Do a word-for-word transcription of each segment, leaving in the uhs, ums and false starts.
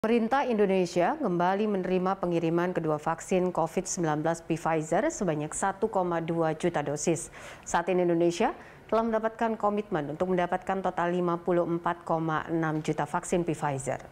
Pemerintah Indonesia kembali menerima pengiriman kedua vaksin COVID sembilan belas Pfizer sebanyak satu koma dua juta dosis. Saat ini Indonesia telah mendapatkan komitmen untuk mendapatkan total lima puluh empat koma enam juta vaksin Pfizer.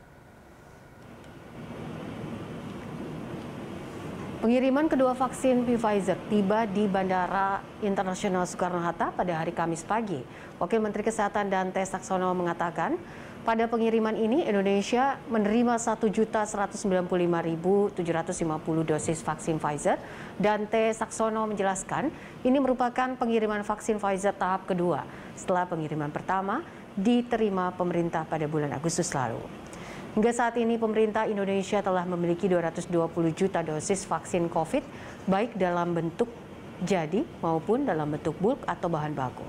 Pengiriman kedua vaksin Pfizer tiba di Bandara Internasional Soekarno-Hatta pada hari Kamis pagi. Wakil Menteri Kesehatan Dante Saxono mengatakan, pada pengiriman ini Indonesia menerima satu juta seratus sembilan puluh lima ribu tujuh ratus lima puluh dosis vaksin Pfizer. Dante Saxono menjelaskan, ini merupakan pengiriman vaksin Pfizer tahap kedua setelah pengiriman pertama diterima pemerintah pada bulan Agustus lalu. Hingga saat ini pemerintah Indonesia telah memiliki dua ratus dua puluh juta dosis vaksin COVID, baik dalam bentuk jadi maupun dalam bentuk bulk atau bahan baku.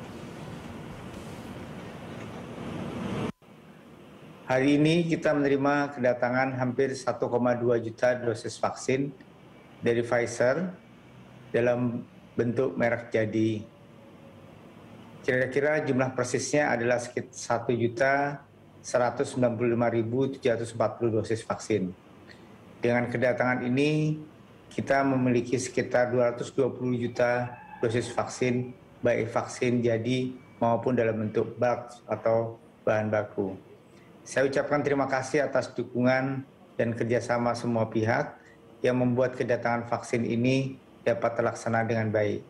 Hari ini kita menerima kedatangan hampir satu koma dua juta dosis vaksin dari Pfizer dalam bentuk merek jadi. Kira-kira jumlah persisnya adalah sekitar satu juta seratus sembilan puluh lima ribu tujuh ratus empat puluh dosis vaksin. Dengan kedatangan ini, kita memiliki sekitar dua ratus dua puluh juta dosis vaksin, baik vaksin jadi maupun dalam bentuk bulk atau bahan baku. Saya ucapkan terima kasih atas dukungan dan kerjasama semua pihak yang membuat kedatangan vaksin ini dapat terlaksana dengan baik.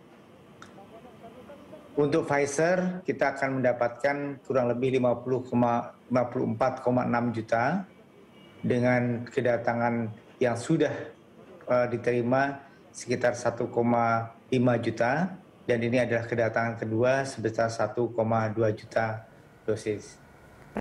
Untuk Pfizer, kita akan mendapatkan kurang lebih lima puluh empat koma enam juta dengan kedatangan yang sudah uh, diterima sekitar satu koma lima juta dan ini adalah kedatangan kedua sebesar satu koma dua juta dosis.